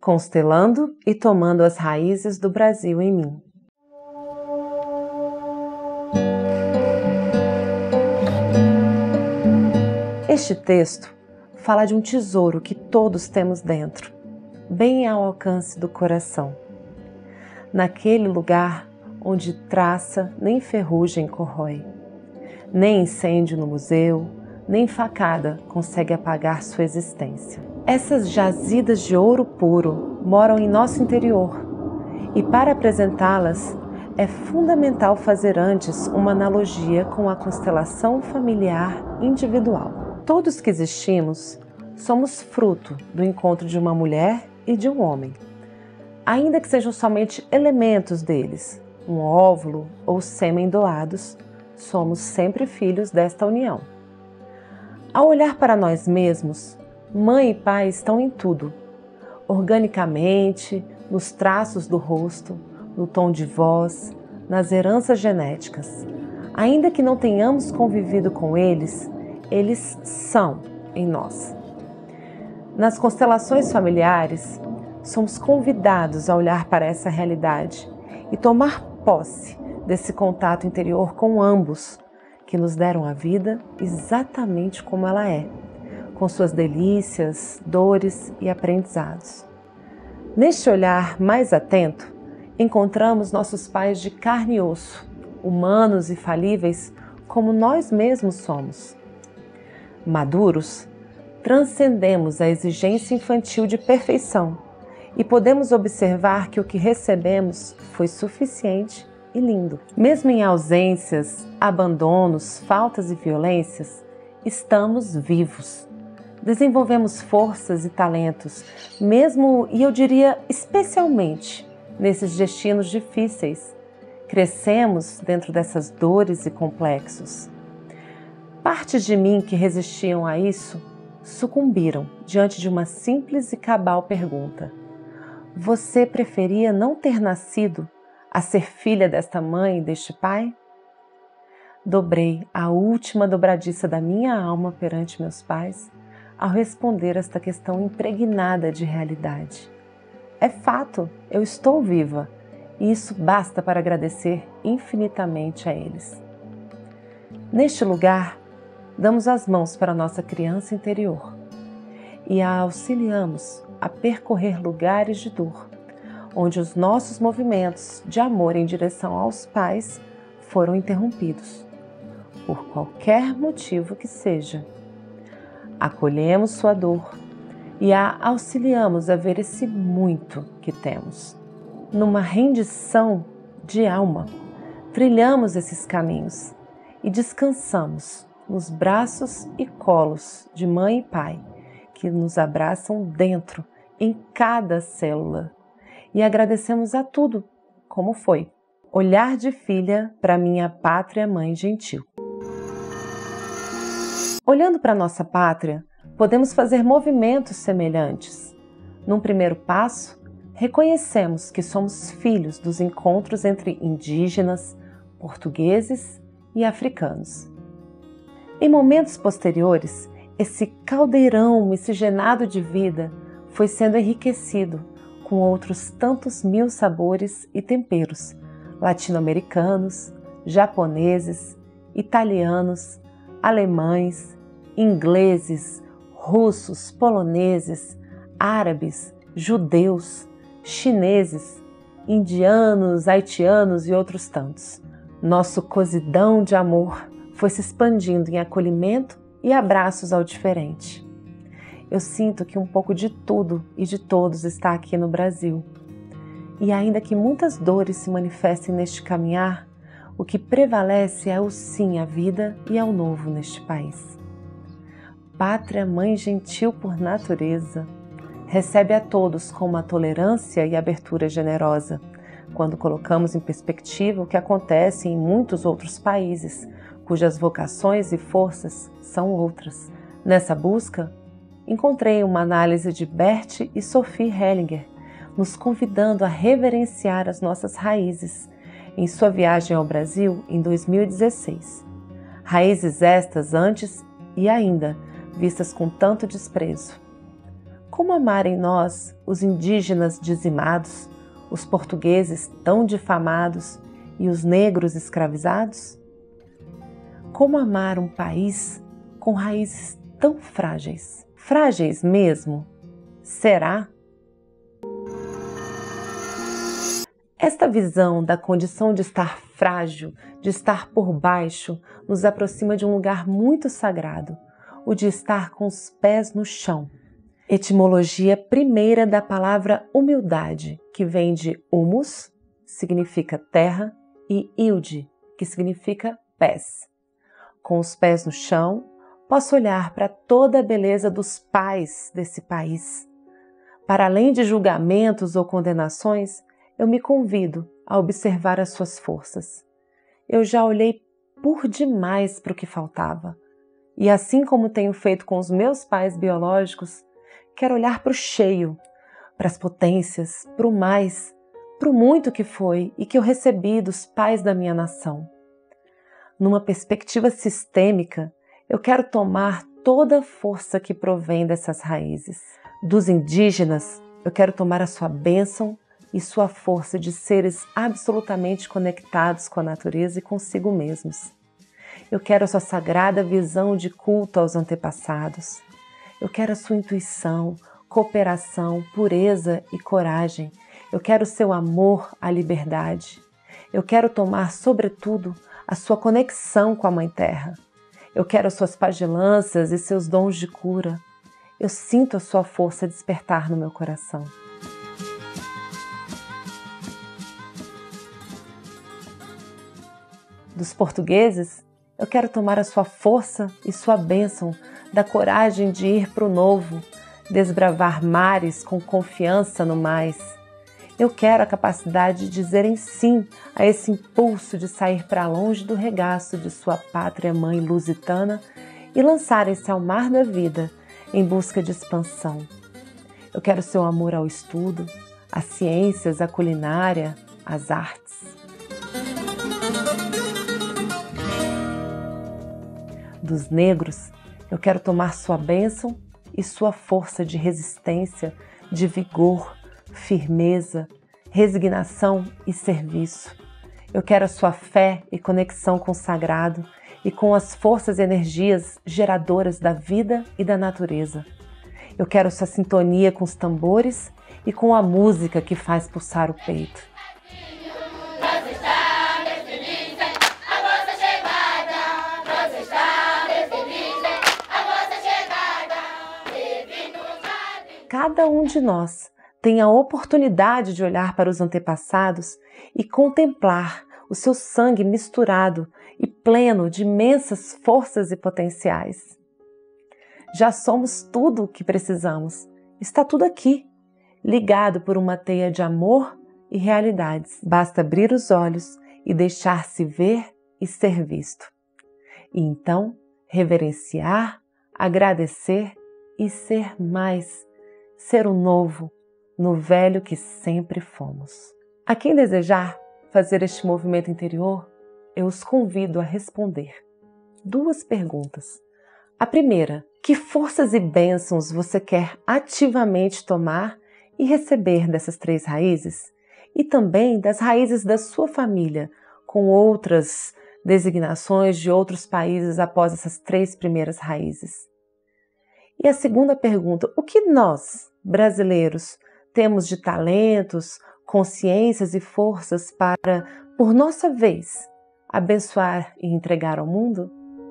constelando e tomando as raízes do Brasil em mim. Este texto fala de um tesouro que todos temos dentro, bem ao alcance do coração. Naquele lugar onde traça nem ferrugem corrói, nem incêndio no museu, nem facada consegue apagar sua existência. Essas jazidas de ouro puro moram em nosso interior e para apresentá-las é fundamental fazer antes uma analogia com a constelação familiar individual. Todos que existimos somos fruto do encontro de uma mulher e de um homem, ainda que sejam somente elementos deles, um óvulo ou sêmen doados, somos sempre filhos desta união. Ao olhar para nós mesmos, mãe e pai estão em tudo, organicamente, nos traços do rosto, no tom de voz, nas heranças genéticas. Ainda que não tenhamos convivido com eles, eles são em nós. Nas constelações familiares, somos convidados a olhar para essa realidade e tomar posse desse contato interior com ambos, que nos deram a vida exatamente como ela é, com suas delícias, dores e aprendizados. Neste olhar mais atento, encontramos nossos pais de carne e osso, humanos e falíveis como nós mesmos somos. Maduros, transcendemos a exigência infantil de perfeição e podemos observar que o que recebemos foi suficiente e lindo. Mesmo em ausências, abandonos, faltas e violências, estamos vivos. Desenvolvemos forças e talentos, mesmo, e eu diria especialmente, nesses destinos difíceis. Crescemos dentro dessas dores e complexos. Partes de mim que resistiam a isso sucumbiram diante de uma simples e cabal pergunta: você preferia não ter nascido a ser filha desta mãe e deste pai? Dobrei a última dobradiça da minha alma perante meus pais ao responder esta questão impregnada de realidade. É fato, eu estou viva e isso basta para agradecer infinitamente a eles. Neste lugar, damos as mãos para a nossa criança interior e a auxiliamos a percorrer lugares de dor, onde os nossos movimentos de amor em direção aos pais foram interrompidos, por qualquer motivo que seja. Acolhemos sua dor e a auxiliamos a ver esse muito que temos. Numa rendição de alma, trilhamos esses caminhos e descansamos nos braços e colos de mãe e pai, que nos abraçam dentro, em cada célula. E agradecemos a tudo, como foi. Olhar de filha para minha pátria mãe gentil. Olhando para nossa pátria, podemos fazer movimentos semelhantes. Num primeiro passo, reconhecemos que somos filhos dos encontros entre indígenas, portugueses e africanos. Em momentos posteriores, esse caldeirão miscigenado de vida foi sendo enriquecido com outros tantos mil sabores e temperos latino-americanos, japoneses, italianos, alemães, ingleses, russos, poloneses, árabes, judeus, chineses, indianos, haitianos e outros tantos. Nosso cozidão de amor foi se expandindo em acolhimento e abraços ao diferente. Eu sinto que um pouco de tudo e de todos está aqui no Brasil. E ainda que muitas dores se manifestem neste caminhar, o que prevalece é o sim à vida e ao novo neste país. Pátria mãe gentil por natureza, recebe a todos com uma tolerância e abertura generosa, quando colocamos em perspectiva o que acontece em muitos outros países, cujas vocações e forças são outras. Nessa busca, encontrei uma análise de Bert e Sophie Hellinger, nos convidando a reverenciar as nossas raízes, em sua viagem ao Brasil em 2016. Raízes estas antes e ainda vistas com tanto desprezo. Como amar em nós os indígenas dizimados, os portugueses tão difamados e os negros escravizados? Como amar um país com raízes tão frágeis? Frágeis mesmo? Será? Esta visão da condição de estar frágil, de estar por baixo, nos aproxima de um lugar muito sagrado, o de estar com os pés no chão. Etimologia primeira da palavra humildade, que vem de humus, significa terra, e ilde, que significa pés. Com os pés no chão, posso olhar para toda a beleza dos pais desse país. Para além de julgamentos ou condenações, eu me convido a observar as suas forças. Eu já olhei por demais para o que faltava. E assim como tenho feito com os meus pais biológicos, quero olhar para o cheio, para as potências, para o mais, para o muito que foi e que eu recebi dos pais da minha nação. Numa perspectiva sistêmica, eu quero tomar toda a força que provém dessas raízes. Dos indígenas, eu quero tomar a sua bênção e sua força de seres absolutamente conectados com a natureza e consigo mesmos. Eu quero a sua sagrada visão de culto aos antepassados. Eu quero a sua intuição, cooperação, pureza e coragem. Eu quero o seu amor à liberdade. Eu quero tomar, sobretudo, a sua conexão com a Mãe Terra. Eu quero as suas pagelâncias e seus dons de cura. Eu sinto a sua força despertar no meu coração. Dos portugueses, eu quero tomar a sua força e sua bênção da coragem de ir para o novo, desbravar mares com confiança no mais. Eu quero a capacidade de dizerem sim a esse impulso de sair para longe do regaço de sua pátria mãe lusitana e lançarem-se ao mar da vida em busca de expansão. Eu quero seu amor ao estudo, às ciências, à culinária, às artes. Dos negros, eu quero tomar sua bênção e sua força de resistência, de vigor, firmeza, resignação e serviço. Eu quero a sua fé e conexão com o sagrado e com as forças e energias geradoras da vida e da natureza. Eu quero sua sintonia com os tambores e com a música que faz pulsar o peito. Cada um de nós tem a oportunidade de olhar para os antepassados e contemplar o seu sangue misturado e pleno de imensas forças e potenciais. Já somos tudo o que precisamos. Está tudo aqui, ligado por uma teia de amor e realidades. Basta abrir os olhos e deixar-se ver e ser visto. E então, reverenciar, agradecer e ser mais. Ser o novo, no velho que sempre fomos. A quem desejar fazer este movimento interior, eu os convido a responder 2 perguntas. A primeira, que forças e bênçãos você quer ativamente tomar e receber dessas 3 raízes? E também das raízes da sua família, com outras designações de outros países após essas 3 primeiras raízes. E a segunda pergunta, o que nós, brasileiros, temos de talentos, consciências e forças para, por nossa vez, abençoar e entregar ao mundo?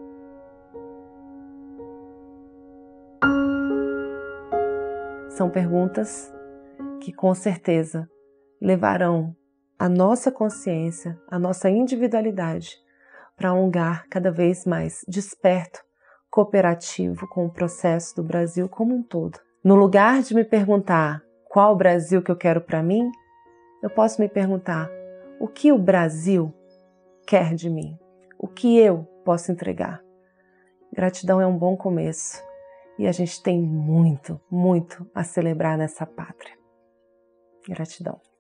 São perguntas que, com certeza, levarão a nossa consciência, a nossa individualidade para um lugar cada vez mais desperto, cooperativo com o processo do Brasil como um todo. No lugar de me perguntar qual o Brasil que eu quero para mim, eu posso me perguntar o que o Brasil quer de mim, o que eu posso entregar. Gratidão é um bom começo e a gente tem muito, muito a celebrar nessa pátria. Gratidão.